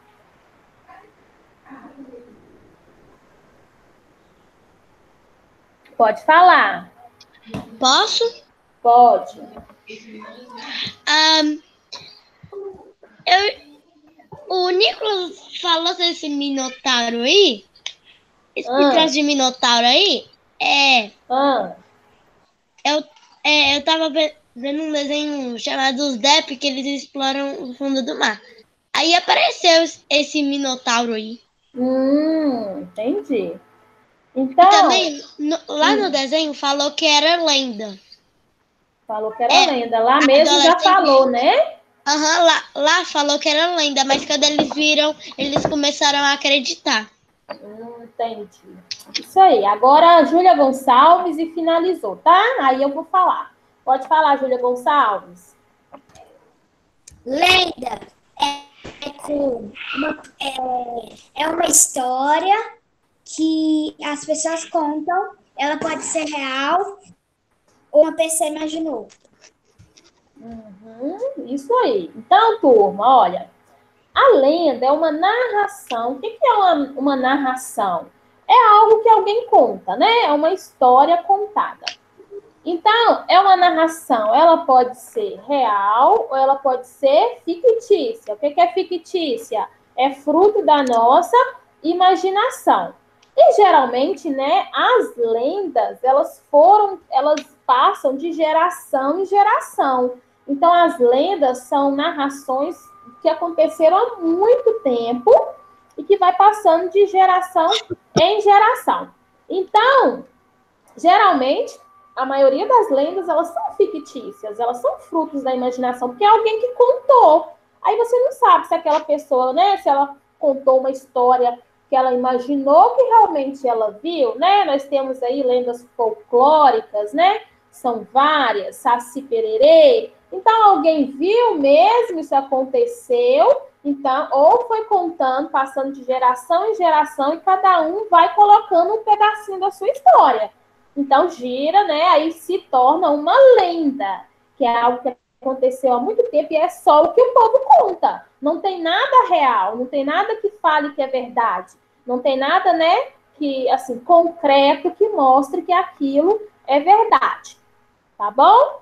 S1: Pode falar.
S9: Posso?
S1: Pode.
S9: Ahn, eu, o Nicolas falou desse Minotauro aí. Esse
S1: Ah.
S9: troço de Minotauro aí. É.
S1: Ah.
S9: Eu, é, eu tava ve- vendo um desenho chamado Os Depp, que eles exploram o fundo do mar. Aí apareceu esse- esse Minotauro aí.
S1: Hum, entendi. Então.
S9: E também, no- lá
S1: Hum.
S9: no desenho, falou que era lenda.
S1: Falou que era
S9: É,
S1: lenda. Lá mesmo já
S9: adolescente.
S1: falou, né?
S9: Aham, lá, lá falou que era lenda, mas quando eles viram, eles começaram a acreditar.
S1: Hum, entendi. Isso aí. Agora a Júlia Gonçalves e finalizou, tá? Aí eu vou falar. Pode falar, Júlia Gonçalves.
S2: Lenda é, é com uma, é, é uma história que as pessoas contam. Ela pode ser real
S5: ou uma pessoa imaginou.
S1: Uhum, isso aí. Então, turma, olha, a lenda é uma narração. O que que é uma, uma narração? É algo que alguém conta, né? É uma história contada. Então, é uma narração. Ela pode ser real ou ela pode ser fictícia. O que que é fictícia? É fruto da nossa imaginação. E geralmente, né, as lendas, elas foram, elas passam de geração em geração. Então, as lendas são narrações que aconteceram há muito tempo e que vai passando de geração em geração. Então, geralmente, a maioria das lendas, elas são fictícias, elas são frutos da imaginação, porque é alguém que contou. Aí você não sabe se aquela pessoa, né, se ela contou uma história que ela imaginou que realmente ela viu, né? Nós temos aí lendas folclóricas, né? São várias, Saci Pererê. Então, alguém viu mesmo, isso aconteceu, então, ou foi contando, passando de geração em geração, e cada um vai colocando um pedacinho da sua história. Então, gira, né? Aí se torna uma lenda, que é algo que aconteceu há muito tempo e é só o que o povo conta. Não tem nada real, não tem nada que fale que é verdade. Não tem nada, né, que, assim, concreto que mostre que aquilo é verdade. Tá bom?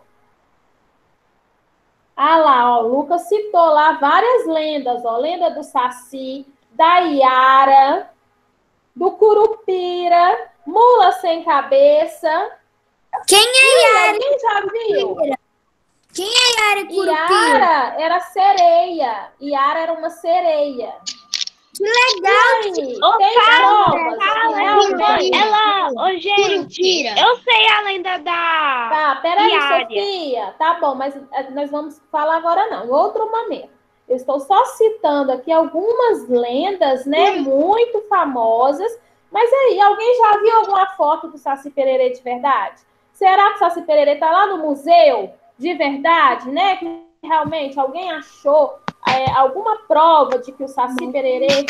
S1: Ah lá, ó, o Lucas citou lá várias lendas, ó. Lenda do Saci, da Iara, do Curupira, Mula Sem Cabeça.
S5: Quem é Iara?
S1: Quem já viu?
S5: Quem é Iara e Curupira?
S1: Iara era sereia. Iara era uma sereia.
S5: Que legal!
S13: Ô,
S1: Tem
S13: fala,
S1: provas
S13: fala,
S1: que
S13: ela,
S1: realmente-
S13: ela, ô, gente,
S7: Curupira.
S13: eu sei a lenda da
S1: Tá, peraí,
S13: Iária.
S1: Sofia. Tá bom, mas eh, nós vamos falar agora não, em outro momento. Eu estou só citando aqui algumas lendas, né, muito famosas. Mas aí, alguém já viu alguma foto do Saci Pererê de verdade? Será que o Saci Pererê tá lá no museu de verdade, né? Que realmente alguém achou é, alguma prova de que o Saci Pererê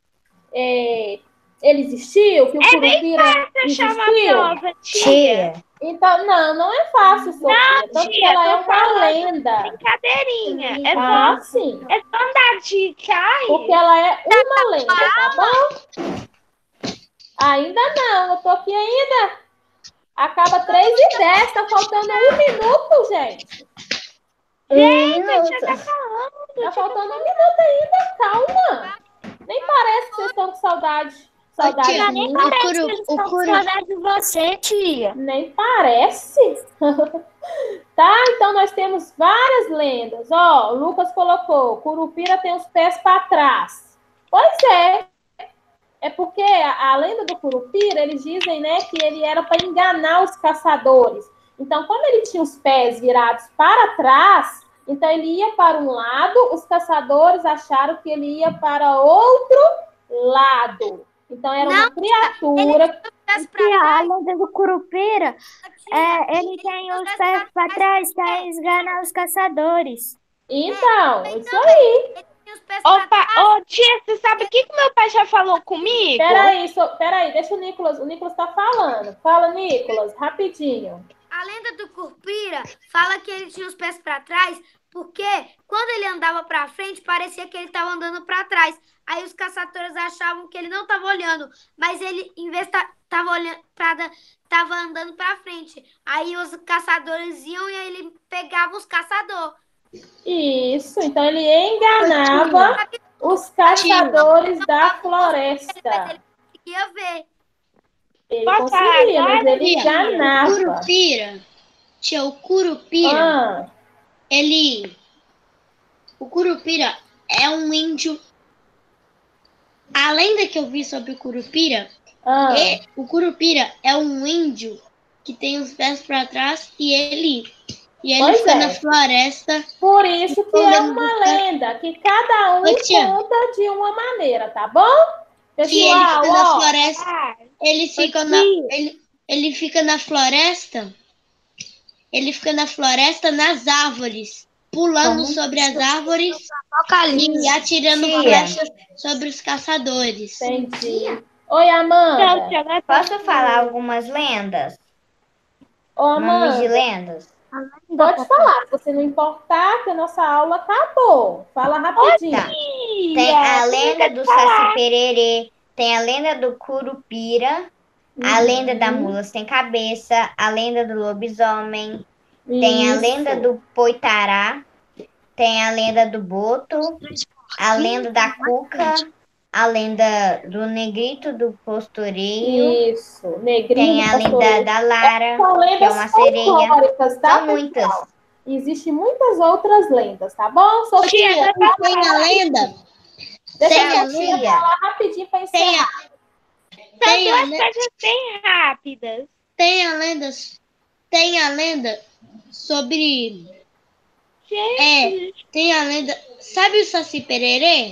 S1: é, ele existiu, que o
S13: É bem
S1: Curupira
S13: fácil achar uma
S1: existiu?
S13: prova, tia.
S1: Então, não, não é fácil, Sofia.
S13: Não,
S1: Tanto que
S13: tia,
S1: ela é
S13: tô
S1: uma
S13: falando
S1: lenda.
S13: brincadeirinha. É
S1: Ah,
S13: só,
S1: sim.
S13: é só andar de carro.
S1: Porque ela é uma lenda, tá bom? Ainda não, eu tô aqui ainda. Acaba três e dez, tá faltando um minuto, gente.
S13: Gente, a tia tá falando.
S1: Tá faltando um minuto ainda, calma. Nem parece que vocês estão com saudade. Saudade
S7: tia,
S1: de
S7: nem
S1: mim.
S7: parece
S1: O
S7: que eles estão com
S1: saudade
S7: de você, tia.
S1: Nem parece. Tá, então nós temos várias lendas. Ó, o Lucas colocou, Curupira tem os pés para trás. Pois é. É porque a, a lenda do Curupira, eles dizem, né, que ele era para enganar os caçadores. Então, como ele tinha os pés virados para trás, então ele ia para um lado, os caçadores acharam que ele ia para outro lado. Então, era uma criatura...
S12: E a lenda do Curupira, é, ele tem os pés para trás para esganar os caçadores.
S1: Então, isso aí.
S13: Opa, ô tia, você sabe o que que meu pai já falou comigo?
S1: Peraí, so, peraí, deixa o Nicolas, o Nicolas tá falando. Fala, Nicolas, rapidinho.
S14: A lenda do Curupira fala que ele tinha os pés para trás, porque quando ele andava para frente, parecia que ele estava andando para trás. Aí os caçadores achavam que ele não estava olhando, mas ele, em vez de estava olhando para estava andando para frente. Aí os caçadores iam e aí ele pegava os caçadores.
S1: Isso, então ele enganava os caçadores da floresta.
S14: Ia ver.
S1: Ele conseguia, mas ele enganava.
S7: O Curupira, tia, o Curupira,
S1: Ah.
S7: ele... O Curupira é um índio... A lenda que eu vi sobre o Curupira,
S1: Ah.
S7: é, o Curupira é um índio que tem os pés para trás e ele... E ele
S1: Pois
S7: fica
S1: é.
S7: na floresta.
S1: Por isso que é uma lenda, que cada um
S7: Ô, tia.
S1: conta de uma maneira, tá bom?
S7: Que ele
S1: Pessoal,
S7: fica na
S1: ó.
S7: floresta. Ele fica na, ele, ele fica na floresta. Ele fica na floresta nas árvores, pulando sobre as árvores e atirando
S8: Tia.
S7: flechas sobre os caçadores.
S1: Entendi. Oi, Amanda.
S8: Posso falar algumas lendas?
S1: Ô,
S8: Nomes de
S1: Amanda,
S8: lendas?
S1: pode falar, se você não importar, que a nossa aula acabou. Fala rapidinho.
S8: Tá. Tem a lenda do Saci Pererê, tem a lenda do Curupira, a lenda da mula sem cabeça, a lenda do lobisomem, tem a
S1: Isso.
S8: lenda do Poitará, tem a lenda do Boto, a lenda da Cuca, a lenda do Negrito do Pastoreio,
S1: Isso, Negrinho
S8: tem
S1: do
S8: a lenda
S1: Pastoreio.
S8: da Lara,
S1: São
S8: que é
S1: lendas
S8: uma sereia.
S1: folclóricas, tá,
S8: São
S1: pessoal?
S8: muitas.
S1: Existem muitas outras lendas, tá bom? Sofia,
S7: Tia, tem a lenda.
S1: deixa
S8: Tem
S1: a
S8: a
S1: Sofia
S8: tia.
S1: falar rapidinho para
S7: Tem a,
S1: encerrar.
S13: São
S7: tem a,
S13: duas
S7: le-
S13: coisas bem rápidas.
S7: tem a lenda. Tem a lenda sobre. É,
S13: Gente,
S7: tem a lenda. Sabe o Saci Pererê?